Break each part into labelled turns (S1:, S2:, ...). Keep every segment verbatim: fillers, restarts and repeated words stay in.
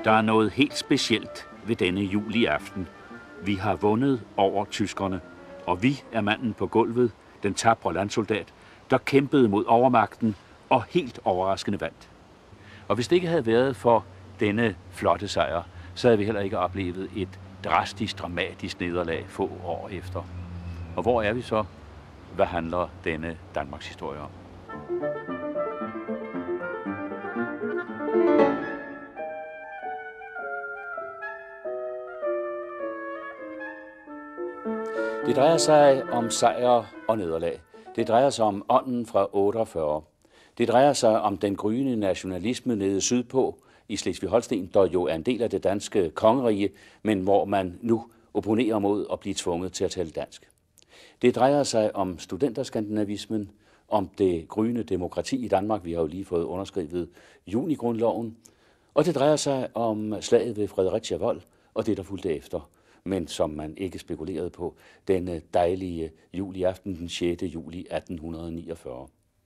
S1: Der er noget helt specielt ved denne juliaften. Vi har vundet over tyskerne, og vi er manden på gulvet, den tapre landsoldat, der kæmpede mod overmagten og helt overraskende vandt. Og hvis det ikke havde været for denne flotte sejr, så havde vi heller ikke oplevet et drastisk, dramatisk nederlag få år efter. Og hvor er vi så? Hvad handler denne Danmarks historie om? Det drejer sig om sejr og nederlag. Det drejer sig om ånden fra otteogfyrre. Det drejer sig om den gryende nationalisme nede sydpå i Slesvig-Holsten, der jo er en del af det danske kongerige, men hvor man nu opponerer mod at blive tvunget til at tale dansk. Det drejer sig om studenterskandinavismen, om det gryende demokrati i Danmark. Vi har jo lige fået underskrevet junigrundloven. Og det drejer sig om slaget ved Fredericia Vold og det, der fulgte efter, men som man ikke spekulerede på, den dejlige juliaften den sjette juli atten niogfyrre.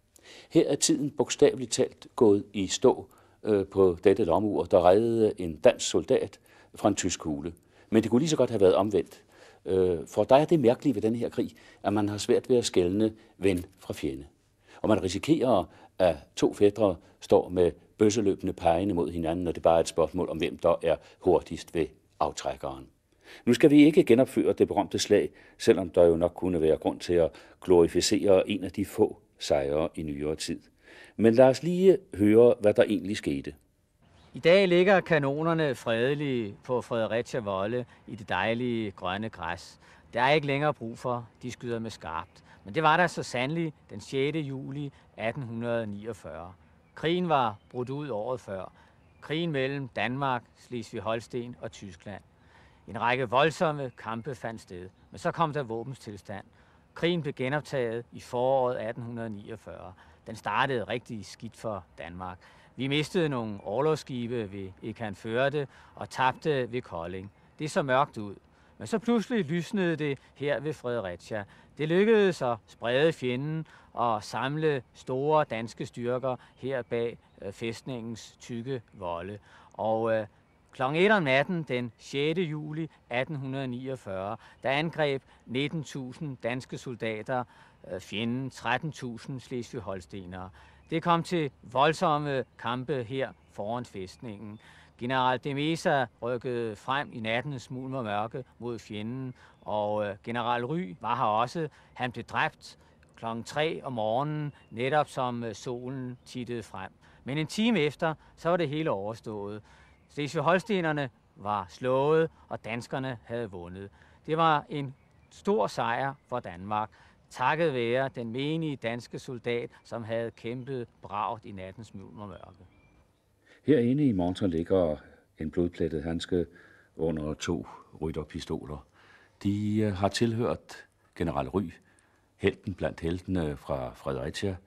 S1: Her er tiden bogstaveligt talt gået i stå øh, på dette lomur, der reddede en dansk soldat fra en tysk kugle. Men det kunne lige så godt have været omvendt. Øh, for der er det mærkelige ved den her krig, at man har svært ved at skelne ven fra fjende. Og man risikerer, at to fætre står med bøsseløbende pegende mod hinanden, når det bare er et spørgsmål om, hvem der er hurtigst ved aftrækkeren. Nu skal vi ikke genopføre det berømte slag, selvom der jo nok kunne være grund til at glorificere en af de få sejre i nyere tid. Men lad os lige høre, hvad der egentlig skete.
S2: I dag ligger kanonerne fredelige på Fredericia Volde i det dejlige grønne græs. Der er ikke længere brug for, de skyder med skarpt. Men det var der så sandelig den sjette juli atten niogfyrre. Krigen var brudt ud året før. Krigen mellem Danmark, Slesvig-Holsten og Tyskland. En række voldsomme kampe fandt sted, men så kom der våbenstilstand. Krigen blev genoptaget i foråret atten niogfyrre. Den startede rigtig skidt for Danmark. Vi mistede nogle orlogsskibe ved Ekanførde og tabte ved Kolding. Det så mørkt ud. Men så pludselig lysnede det her ved Fredericia. Det lykkedes at sprede fjenden og samle store danske styrker her bag fæstningens tykke volde. Og øh, klokken et om natten den sjette juli atten niogfyrre, der angreb nitten tusind danske soldater øh, fjenden tretten tusind slesvig-holstenere. Det kom til voldsomme kampe her foran fæstningen. General de Meza rykkede frem i nattens mulm og mørke mod fjenden, og øh, general Ry var her også. Han blev dræbt klokken tre om morgenen, netop som øh, solen tittede frem. Men en time efter, så var det hele overstået. Slesvig-holstenerne var slået, og danskerne havde vundet. Det var en stor sejr for Danmark, takket være den menige danske soldat, som havde kæmpet bravt i nattens mulm og mørke.
S1: Herinde i montren ligger en blodplettet handske under to rytterpistoler. De har tilhørt general Ry, helten blandt heltene fra Fredericia,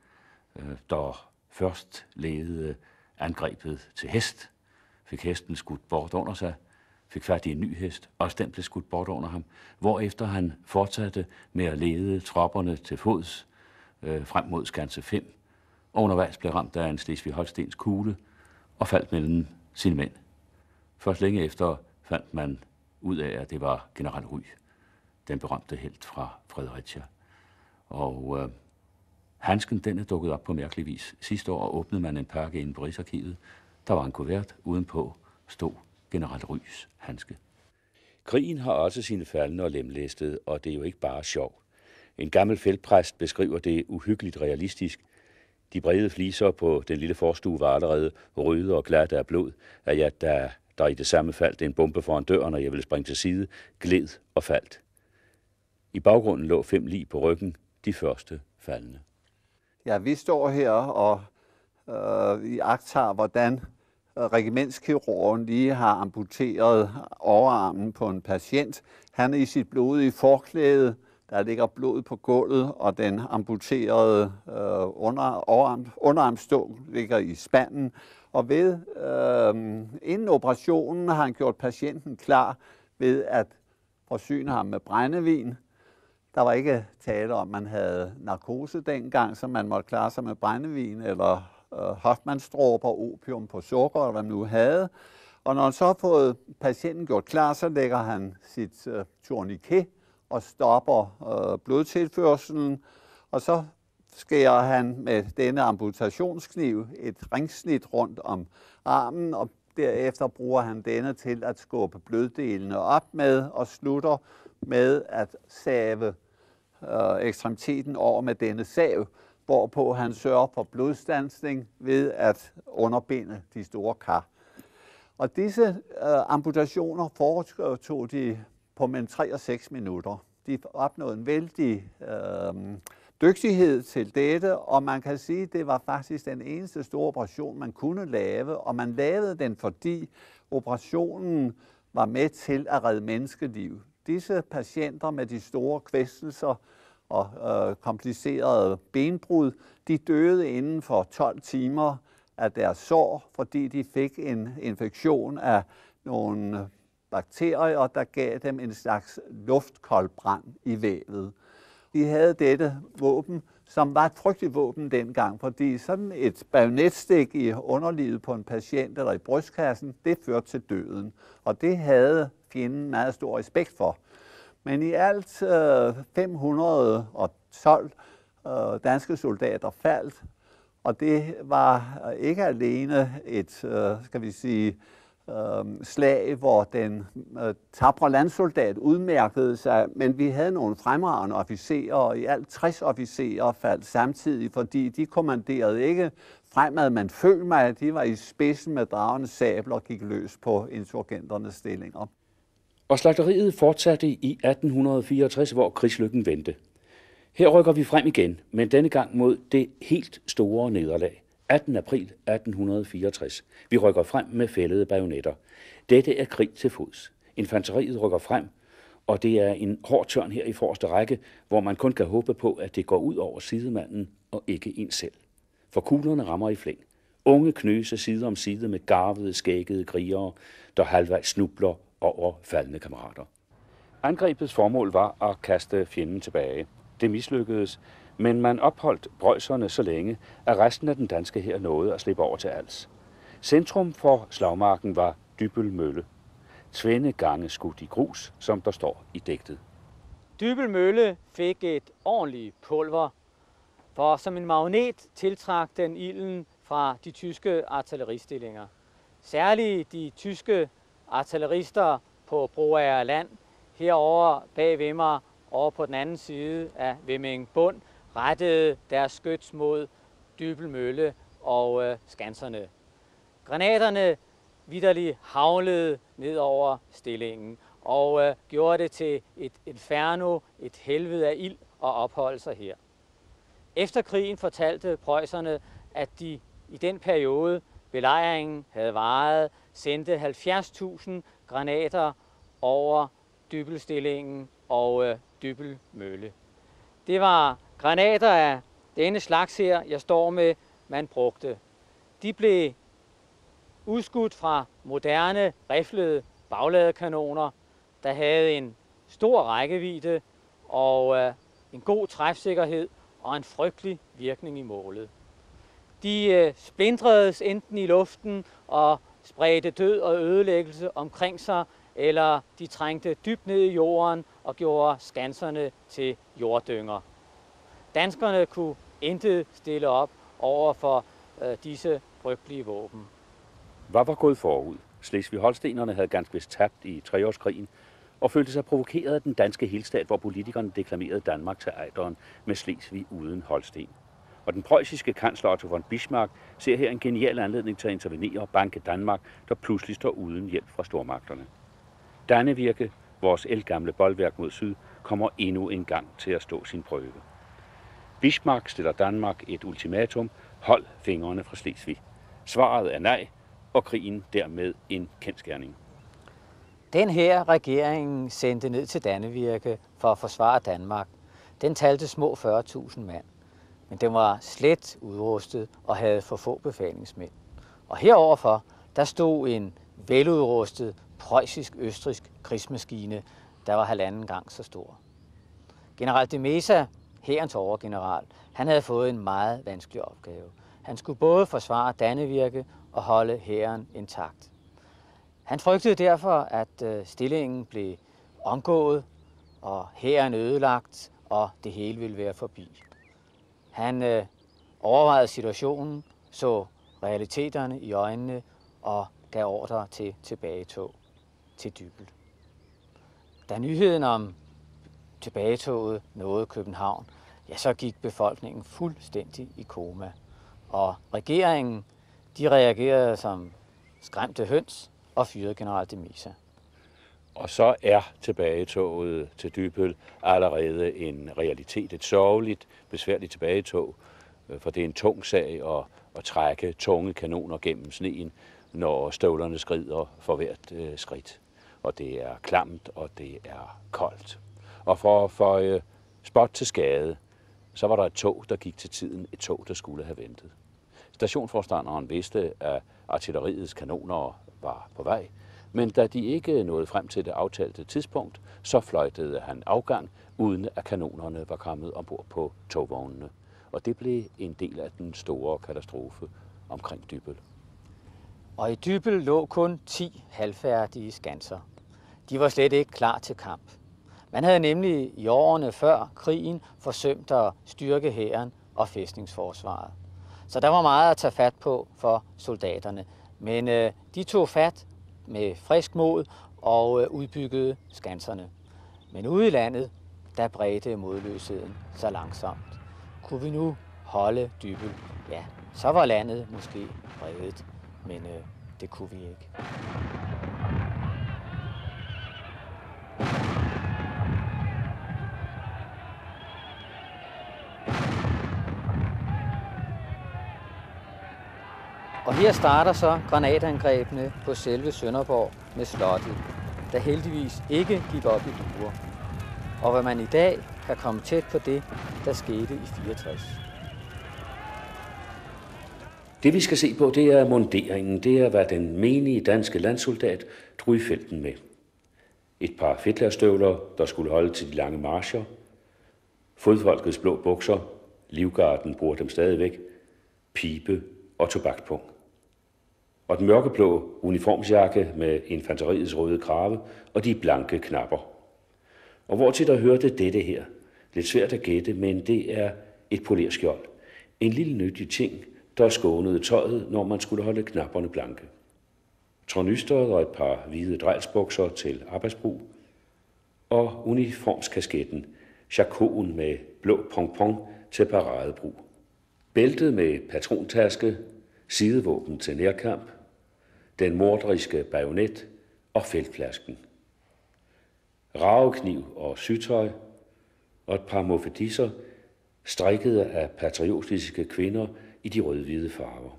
S1: der først ledede angrebet til hest, fik hesten skudt bort under sig, fik fat i en ny hest, også den blev skudt bort under ham, hvorefter han fortsatte med at lede tropperne til fods øh, frem mod Skanse fem, og undervejs blev ramt af en Slesvig-Holstens kugle og faldt mellem sine mænd. Først længe efter fandt man ud af, at det var general Ry, den berømte helt fra Fredericia. Og øh, handsken, den er dukket op på mærkelig vis. Sidste år åbnede man en pakke inde på Rigsarkivet. Der var en kuvert, udenpå stod general Rys handske. Krigen har også sine faldne og lemlæstede, og det er jo ikke bare sjov. En gammel feltpræst beskriver det uhyggeligt realistisk. De brede fliser på den lille forstue var allerede røde og glatte af blod, at jeg, der, der i det samme faldt en bombe foran døren, og jeg ville springe til side, gled og faldt. I baggrunden lå fem lig på ryggen, de første faldne.
S3: Ja, vi står her og øh, i agtager, hvordan regimentskirurgen lige har amputeret overarmen på en patient. Han er i sit blodige forklæde, der ligger blod på gulvet, og den amputerede øh, under, overarm, underarmstål ligger i spanden. Og ved øh, inden operationen har han gjort patienten klar ved at forsyne ham med brændevin. Der var ikke tale om, at man havde narkose dengang, så man måtte klare sig med brændevin eller øh, hofmannsdråber, opium på sukker, eller hvad man nu havde. Og når han så har fået patienten gjort klar, så lægger han sit øh, tourniquet og stopper øh, blodtilførselen, og så skærer han med denne amputationskniv et ringsnit rundt om armen, og derefter bruger han denne til at skubbe bløddelene op med og slutter med at save øh, ekstremiteten over med denne sav, hvorpå han sørger for blodstandsning ved at underbinde de store kar. Og disse øh, amputationer foretog de på mellem tre og seks minutter. De opnåede en vældig øh, dygtighed til dette, og man kan sige, at det var faktisk den eneste store operation, man kunne lave, og man lavede den, fordi operationen var med til at redde menneskeliv. Disse patienter med de store kvæstelser og øh, komplicerede benbrud, de døde inden for tolv timer af deres sår, fordi de fik en infektion af nogle bakterier, der gav dem en slags luftkoldbrand i vævet. De havde dette våben, som var et frygteligt våben dengang, fordi sådan et bajonetstik i underlivet på en patient eller i brystkassen, det førte til døden. Og det havde fjenden meget stor respekt for. Men i alt øh, fem hundrede og tolv øh, danske soldater faldt, og det var ikke alene et, øh, skal vi sige, øh, slag, hvor den øh, tapre landsoldat udmærkede sig, men vi havde nogle fremragende officerer, og i alt tres officerer faldt samtidig, fordi de kommanderede ikke fremad, man følte mig, de var i spidsen med dragende sabler og gik løs på insurgenternes stillinger.
S1: Og slagteriet fortsatte i atten fireogtres, hvor krigslykken vendte. Her rykker vi frem igen, men denne gang mod det helt store nederlag. attende april atten fireogtres. Vi rykker frem med fældede bajonetter. Dette er krig til fods. Infanteriet rykker frem, og det er en hård tørn her i forreste række, hvor man kun kan håbe på, at det går ud over sidemanden og ikke en selv. For kuglerne rammer i flæng. Unge knøse side om side med garvede, skæggede krigere, der halvvejs snubler over faldende kammerater. Angrebets formål var at kaste fjenden tilbage. Det mislykkedes, men man opholdt preusserne så længe, at resten af den danske hær nåede at slippe over til Als. Centrum for slagmarken var Dybbøl Mølle. Tvende gange skudt i grus, som der står i digtet.
S2: Dybbøl Mølle fik et ordentligt pulver, for som en magnet tiltrak den ilden fra de tyske artilleristillinger. Særligt de tyske artillerister på Broager Land, herover bag ved mig, over på den anden side af Vemming Bund, rettede deres skyts mod Dybbøl Mølle og øh, skanserne. Granaterne vitterligt haglede ned over stillingen og øh, gjorde det til et inferno, et helvede af ild og opholde sig her. Efter krigen fortalte preusserne, at de i den periode, belejringen havde varet, sendte halvfjerds tusind granater over Dybbølstillingen og øh, Dybbøl Mølle. Det var granater af denne slags her, jeg står med, man brugte. De blev udskudt fra moderne, riflede bagladekanoner, der havde en stor rækkevidde og øh, en god træfsikkerhed og en frygtelig virkning i målet. De øh, splintredes enten i luften og spredte død og ødelæggelse omkring sig, eller de trængte dybt ned i jorden og gjorde skanserne til jorddynger. Danskerne kunne intet stille op over for øh, disse frygtelige våben.
S1: Hvad var gået forud? Slesvig-Holstenerne havde ganske vist tabt i treårskrigen og følte sig provokeret af den danske helstat, hvor politikerne deklamerede Danmark til ejderen med Slesvig uden Holsten. Og den preussiske kansler Otto von Bismarck ser her en genial anledning til at intervenere og banke Danmark, der pludselig står uden hjælp fra stormagterne. Dannevirke, vores ældgamle boldværk mod syd, kommer endnu en gang til at stå sin prøve. Bismarck stiller Danmark et ultimatum: hold fingrene fra Slesvig. Svaret er nej, og krigen dermed en kendsgerning.
S2: Den her regeringen sendte ned til Dannevirke for at forsvare Danmark. Den talte små fyrre tusind mand, men den var slet udrustet og havde for få befalingsmænd. Og heroverfor, der stod en veludrustet preussisk-østrigsk krigsmaskine, der var halvanden gang så stor. General de Meza, hærens overgeneral, han havde fået en meget vanskelig opgave. Han skulle både forsvare Dannevirke og holde hæren intakt. Han frygtede derfor, at øh, stillingen blev omgået, og hæren ødelagt, og det hele ville være forbi. Han øh, overvejede situationen, så realiteterne i øjnene og gav ordre til tilbagetog til Dybbøl. Da nyheden om tilbagetoget nåede København, ja, så gik befolkningen fuldstændig i koma. Og regeringen, de reagerede som skræmte høns og fyrede general de Meza.
S1: Og så er tilbagetoget til Dybbøl allerede en realitet, et sørgeligt, besværligt tilbagetog, for det er en tung sag at, at trække tunge kanoner gennem sneen, når støvlerne skrider for hvert øh, skridt. Og det er klamt, og det er koldt. Og for at føje spot til skade, så var der et tog, der gik til tiden, et tog, der skulle have ventet. Stationsforstanderen vidste, at artilleriets kanoner var på vej, men da de ikke nåede frem til det aftalte tidspunkt, så fløjtede han afgang, uden at kanonerne var kommet ombord på togvognene. Og det blev en del af den store katastrofe omkring Dybbøl.
S2: Og i Dybbøl lå kun ti halvfærdige skanser. De var slet ikke klar til kamp. Man havde nemlig i årene før krigen forsømt at styrke hæren og fæstningsforsvaret. Så der var meget at tage fat på for soldaterne. Men øh, de tog fat med frisk mod og øh, udbyggede skanserne. Men ude i landet, der bredte modløsheden så langsomt. Kunne vi nu holde Dybbøl? Ja, så var landet måske reddet, men øh, det kunne vi ikke. Og her starter så granatangrebene på selve Sønderborg med slottet, der heldigvis ikke gik op i duer. Og hvad man i dag kan komme tæt på det, der skete i fireogtres.
S1: Det vi skal se på, det er munderingen. Det er, hvad den menige danske landsoldat drog i felten med. Et par fedtlærstøvler, der skulle holde til de lange marcher. Fodfolkets blå bukser. Livgarden bruger dem stadigvæk. Pibe og tobakspung. Og den mørkeblå uniformsjakke med infanteriets røde krave og de blanke knapper. Og hvor til der hørte dette her. Lidt svært at gætte, men det er et polerskjold. En lille nyttig ting, der skånede tøjet, når man skulle holde knapperne blanke. Tornysteret og et par hvide drejlsbukser til arbejdsbrug. Og uniformskasketten, chakoen med blå pompon til paradebrug. Bæltet med patrontaske, sidevåben til nærkamp, den morderiske bajonet og feltflasken. Ravekniv og sytøj og et par moffedisser, strikket af patriotiske kvinder i de rød-hvide farver.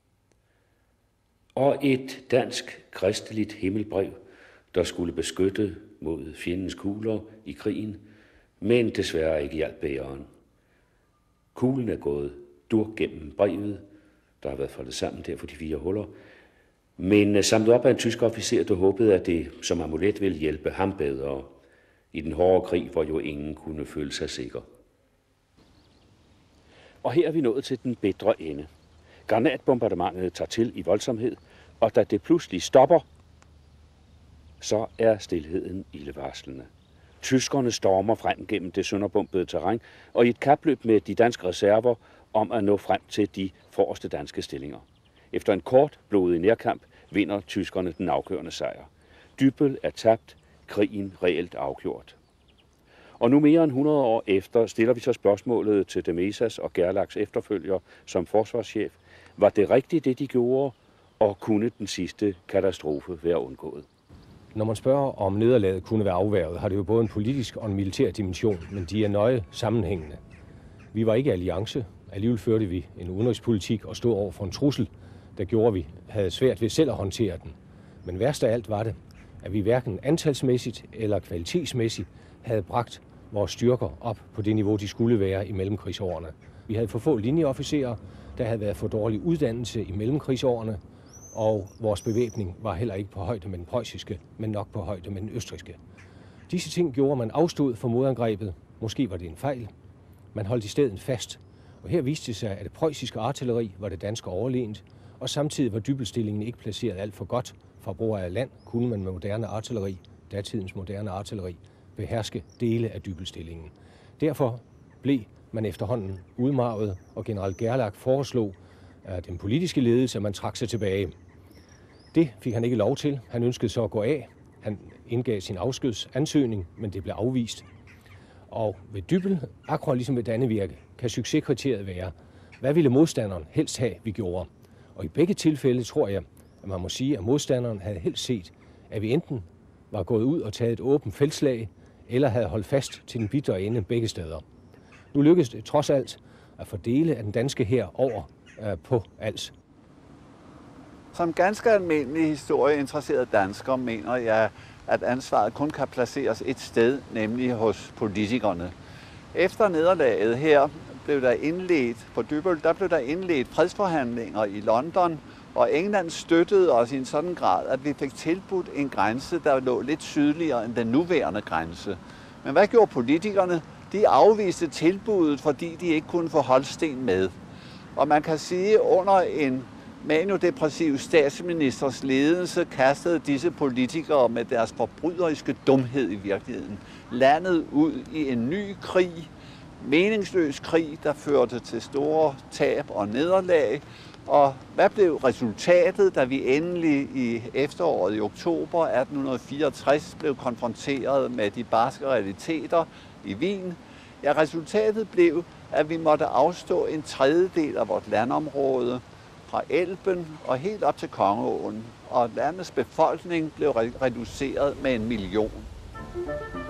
S1: Og et dansk kristeligt himmelbrev, der skulle beskytte mod fjendens kugler i krigen, men desværre ikke hjalp bæreren. Kuglen er gået dur gennem brevet, der har været foldet sammen der for de fire huller, men samlet op af en tysk officer, der håbede, at det som amulet ville hjælpe ham bedre i den hårde krig, hvor jo ingen kunne føle sig sikker. Og her er vi nået til den bitre ende. Granatbombardementet tager til i voldsomhed, og da det pludselig stopper, så er stilheden ildevarslende. Tyskerne stormer frem gennem det sønderbombede terræn, og i et kapløb med de danske reserver om at nå frem til de forreste danske stillinger. Efter en kort blodig nærkamp vinder tyskerne den afgørende sejr. Dybbøl er tabt, krigen reelt afgjort. Og nu mere end hundrede år efter stiller vi så spørgsmålet til de Mezas og Gerlachs efterfølger som forsvarschef. Var det rigtigt, det de gjorde, og kunne den sidste katastrofe være undgået?
S4: Når man spørger, om nederlaget kunne være afværget, har det jo både en politisk og en militær dimension, men de er nøje sammenhængende. Vi var ikke i alliance. Alligevel førte vi en udenrigspolitik og stod over for en trussel, der gjorde, at vi havde svært ved selv at håndtere den. Men værst af alt var det, at vi hverken antalsmæssigt eller kvalitetsmæssigt havde bragt vores styrker op på det niveau, de skulle være i mellemkrigsårene. Vi havde for få linjeofficerer, der havde været for dårlig uddannelse i mellemkrigsårene, og vores bevæbning var heller ikke på højde med den preussiske, men nok på højde med den østrigske. Disse ting gjorde, at man afstod for modangrebet. Måske var det en fejl. Man holdt i stedet fast. Og her viste det sig, at det preussiske artilleri var det danske overlegent, og samtidig var Dybbølstillingen ikke placeret alt for godt fra brug af land kunne man med moderne artilleri, datidens moderne artilleri, beherske dele af Dybbølstillingen. Derfor blev man efterhånden udmarvet, og general Gerlach foreslog at den politiske ledelse, at man trak sig tilbage. Det fik han ikke lov til. Han ønskede så at gå af. Han indgav sin afskedsansøgning, men det blev afvist. Og ved Dybbøl, akkurat ligesom ved Dannevirke, kan succeskriteriet være, hvad ville modstanderen helst have, vi gjorde? Og i begge tilfælde tror jeg, at man må sige, at modstanderen havde helst set, at vi enten var gået ud og taget et åbent feltslag, eller havde holdt fast til den bitre ende begge steder. Nu lykkedes det trods alt at fordele af den danske hær over øh, på Als.
S3: Som ganske almindelig historieinteresseret dansker mener jeg, at ansvaret kun kan placeres et sted, nemlig hos politikerne. Efter nederlaget her blev der indledt på Dybbøl, der blev der indledt fredsforhandlinger i London, og England støttede os i en sådan grad, at vi fik tilbudt en grænse, der lå lidt sydligere end den nuværende grænse. Men hvad gjorde politikerne? De afviste tilbuddet, fordi de ikke kunne få Holsten med. Og man kan sige, under en maniodepressiv statsministers ledelse kastede disse politikere med deres forbryderiske dumhed i virkeligheden landet ud i en ny krig, meningsløs krig, der førte til store tab og nederlag. Og hvad blev resultatet, da vi endelig i efteråret i oktober atten fireogtres blev konfronteret med de barske realiteter i Wien? Ja, resultatet blev, at vi måtte afstå en tredjedel af vort landområde fra Elben og helt op til Kongeåen, og landets befolkning blev reduceret med en million.